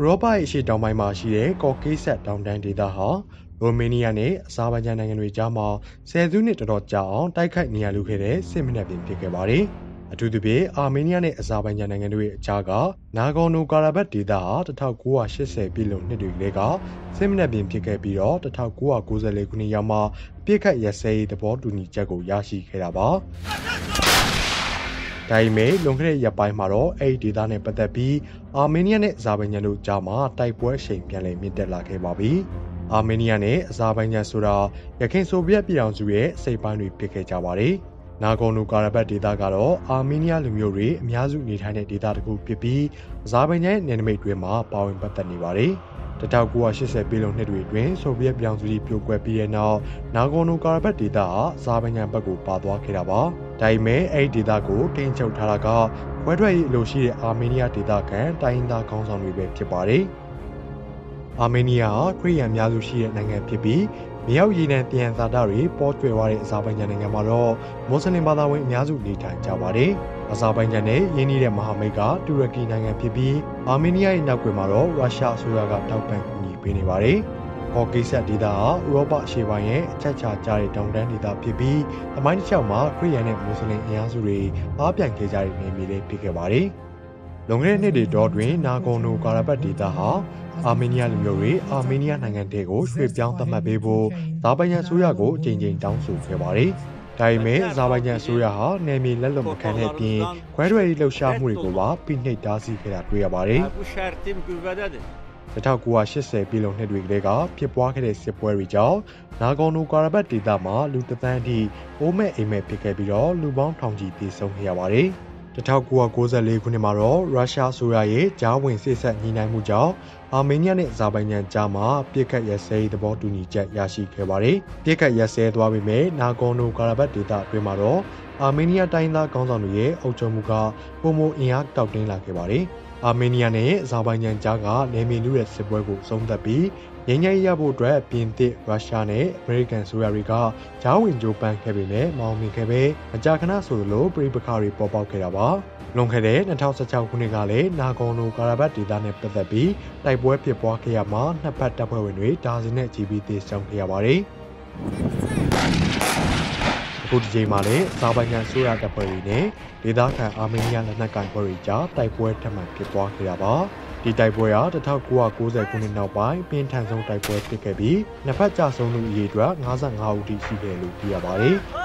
ရောပရဲ့အရှေ့တောင်ပိုင်းမှာရှိတဲ့ကော်ကေးဆက်တောင်တန်းဒေသဟာရိုမေးနီးယားနဲ့အဇာဘိုင်ဂျန်နိုင်ငံတွေကြားမှာဆယ်စုနှစ်တော်တော်ကြာအောင်တိုက်ခိုက်နေရလူခဲ့တဲ့စစ်မက်ပင်ဖြစ်ခဲ့ပါတယ်။အထူးသဖြင့်အာမေးနီးယားနဲ့အဇာဘိုင်ဂျန်နိုင်ငံတို့ရဲ့အကြားကနာဂေါ်နိုကာရာဘတ်ဒေသဟာ1980ပြည့်လွန်နှစ်တွေကလေးကစစ်မက်ပင်ဖြစ်ခဲ့ပြီးတော့1994ခုနှစ်ရောက်မှအပြစ်ခတ်ရက်စဲရေးသဘောတူညီချက်ကိုရရှိခဲ့တာပါ။ဒါပေမဲ့လွန်ခဲ့တဲ့ရက်ပိုင်းမှာတော့အဲ့ဒီဒေသနဲ့ပတ်သက်ပြီးအာမေးနီးယားနဲ့အဇာဘိုင်ဂျန်တို့ကြားမှာတိုက်ပွဲအရှိန်ပြန်လည်မြင့်တက်လာခဲ့ပါပြီ။အာမေးနီးယားနဲ့အဇာဘိုင်ဂျန်ဆိုတာရခိုင်ဆိုဗီယက်ပြည်ထောင်စုရဲ့အစိပ်ပိုင်းတွေဖြစ်ခဲ့ကြပါတယ်။နာဂေါ်နိုကာရာဘတ်ဒေသကတော့အာမေးနီးယားလူမျိုးတွေအများစုနေထိုင်တဲ့ဒေသတစ်ခုဖြစ်ပြီးအဇာဘိုင်ဂျန်ရဲ့နယ်နိမိတ်တွေမှာပါဝင်ပတ်သက်နေပါတယ်။1980ပြည်လွန်နှစ်တွေအတွင်းဆိုဗီယက်ပြည်ထောင်စုကြီးပြိုကွဲပြီးတဲ့နောက်နာဂေါ်နိုကာရာဘတ်ဒေသဟာအဇာဘိုင်ဂျန်ဘက်ကိုပါသွားခဲ့တာပါ။ဒါပေမဲ့အဲ့ဒီဒေသကိုထိန်းချုပ်ထားတာကခွဲထွက်ရေးအလို့ရှိတဲ့အာမေးနီးယားဒေသခံတိုင်းရင်းသားခေါင်းဆောင်တွေပဲဖြစ်ပါတယ်။အာမေးနီးယားဟာခရစ်ယာန်အများစုရှိတဲ့နိုင်ငံဖြစ်ပြီးမြေအောက်ရေနံတယံဇာတတွေပေါ်ကျွယ်သွားတဲ့အဇာဘိုင်ဂျန်နိုင်ငံမှာတော့မွတ်စလင်ဘာသာဝင်အများစုနေထိုင်ကြပါတယ်။အဇာဘိုင်ဂျန်နဲ့ယင်းနှီးတဲ့မဟာမိတ်ကတူရကီနိုင်ငံဖြစ်ပြီးအာမေးနီးယားရဲ့နောက်ွယ်မှာတော့ရုရှားအစိုးရကထောက်ပံ့ကူညီပေးနေပါတယ်။ကော်ကေးဆက်ဒေသဟာဥရောပအရှေ့ပိုင်းရဲ့အချက်ချာကျတဲ့တောင်တန်းဒေသဖြစ်ပြီးသမိုင်းတစ်လျှောက်မှာခရစ်ယာန်နဲ့မွတ်စလင်အင်အားစုတွေအားပြန်ခဲ့ကြတဲ့နေမြေလေးဖြစ်ခဲ့ပါတယ်။လွန်ခဲ့တဲ့နှစ်တွေတော့တွင်နာဂေါ်နိုကာရာဘတ်ဒေသဟာအာမေးနီးယားလူမျိုးတွေအာမေးနီးယားနိုင်ငံတဲကိုရွှေ့ပြောင်းသတ်မှတ်ပေးဖို့ဇာဘိုင်ဂျန်အစိုးရကိုအကြိမ်ကြိမ်တောင်းဆိုခဲ့ပါတယ်။ဒါပေမဲ့ဇာဘိုင်ဂျန်အစိုးရဟာနယ်မြေလက်လွတ်မခံတဲ့အပြင်ခွဲထွက်ရေးလှုပ်ရှားမှုတွေကိုပါဖိနှိပ်တားဆီးခဲ့တာတွေ့ရပါတယ်။1980ပြည်လွန်နှစ်တွေကလေးကဖြစ်ပွားခဲ့တဲ့စစ်ပွဲတွေကြောင့်နာဂေါ်နိုကာရာဘတ်ဒေသမှာလူတသန်းအထိအိုးမဲ့အိမ်မဲ့ဖြစ်ခဲ့ပြီးတော့လူပေါင်းထောင်ချီသေဆုံးခဲ့ရပါတယ်။1994ခုနှစ်မှာတော့ရုရှားအစိုးရရဲ့ဂျားဝင်စစ်ဆက်ညှိနှိုင်းမှုကြောင့်အာမေးနီးယားနဲ့အဇာဘိုင်ဂျန်ကြားမှာပြစ်ခတ်ရက်စဲရေးသဘောတူညီချက်ရရှိခဲ့ပါတယ်။ပြစ်ခတ်ရက်စဲသွားပေမဲ့နာဂေါ်နိုကာရာဘတ်ဒေသအတွင်းမှာတော့အာမေးနီးယားတိုင်းသားခေါင်းဆောင်တွေရဲ့အုပ်ချုပ်မှုကပုံမအင်အားတောက်တင်းလာခဲ့ပါတယ်။အာမေးနီးယားနဲ့အဇာဘိုင်ဂျန်ကြားကနယ်မြေလူရဲ့စစ်ပွဲကိုဆုံးသက်ပြီးငြိမ်းချမ်းရေးရဖို့အတွက်ပြင်သစ်ရုရှားနဲ့အမေရိကန်ဆိုရတွေကဂျားဝင်ကြိုးပမ်းခဲ့ပေမဲ့မအောင်မြင်ခဲ့ပဲမကြာခဏဆိုသလိုပြည်ပခါတွေပေါ်ပေါက်ခဲ့တာပါလွန်ခဲ့တဲ့2016ခုနှစ်ကလည်းနာဂေါ်နိုကာရာဘတ်ဒေသနဲ့ပတ်သက်ပြီးတိုက်ပွဲဖြစ်ပွားခဲ့ရမှာနှစ်ဖက်တပ်ဖွဲ့ဝင်တွေဒါဇင်နဲ့ကြီးပြီးသေဆုံးခဲ့ရပါတယ်အခုဒီချိန်မှာလည်းအဇာဘိုင်ဂျန်ဆိုရတပ်ဖွဲ့တွေနဲ့ဒေသခံအာမေးနီးယားလက်နက်ကိုင်ဖွဲ့တွေကြားတိုက်ပွဲထပ်မံဖြစ်ပွားခဲ့တာပါဒီတိုက်ပွဲဟာ1990ခုနှစ်နောက်ပိုင်းပြင်းထန်ဆုံးတိုက်ပွဲဖြစ်ခဲ့ပြီးနှစ်ဖက်ကြဆုံးသူအရေအတွက်55ဦးထိရှိတယ်လို့သိရပါတယ်။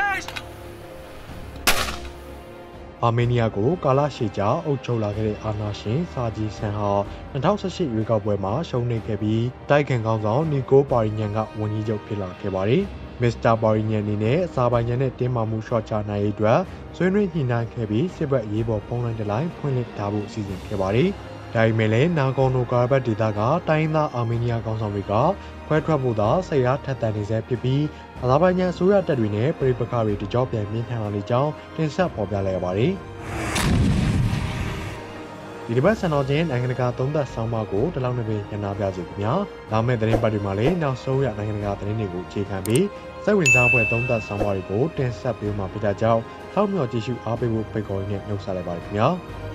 အာမေးနီးယားကိုကာလရှည်ကြာအုပ်ချုပ်လာခဲ့တဲ့အာဏာရှင်စာဂျီဆန်ဟာ2018ရွေးကောက်ပွဲမှာရှုံးနိမ့်ခဲ့ပြီးတိုက်ခိုက်ခေါင်းဆောင်နီကိုပါရီညန်ကဝန်ကြီးချုပ်ဖြစ်လာခဲ့ပါတယ်။မစ္စတာပါရီညန်အနေနဲ့အဇာဘိုင်ဂျန်နဲ့တင်းမာမှုရှော့ချနိုင်ရေးအတွက်ဆွေးနွေးညှိနှိုင်းခဲ့ပြီးစစ်ဘက်ရေးပေါ်ဖုန်းလိုင်းတစ်လိုင်းဖွင့်လှစ်ထားဖို့စီစဉ်ခဲ့ပါတယ်။ဒါပေမဲ့လည်းနာဂေါ်နိုကာရာဘတ်ဒေသကတိုင်းသားအာမေးနီးယားခေါင်းဆောင်တွေကခွဲထွက်ဖို့သာစိတ်အားထက်သန်နေဆဲဖြစ်ပြီးအဇာဘိုင်ဂျန်အစိုးရတပ်တွေနဲ့ပြည်ပခါတွေတကြောပြန်မြင့်ထန်လာနေကြောင်းတင်ဆက်ဖော်ပြလိုက်ရပါတယ်။ဒီတစ်ပတ်စံတော်ချင်းနိုင်ငံတကာသုံးသပ်ဆောင်းပါးကိုတလောက်နဲ့ပဲညနာပြစီခင်ဗျာ။လာမယ့်သတင်းပတ်တွေမှာလည်းနောက်ဆုံးရနိုင်ငံတကာသတင်းတွေကိုအခြေခံပြီးစိတ်ဝင်စားဖွယ်သုံးသပ်ဆောင်းပါးတွေကိုတင်ဆက်ပေးမှာဖြစ်တဲ့ကြောင့်စောင့်မျှော်ကြည့်ရှုအားပေးဖို့ဖိတ်ခေါ်ရင်းနဲ့နှုတ်ဆက်လိုက်ပါရခင်ဗျာ။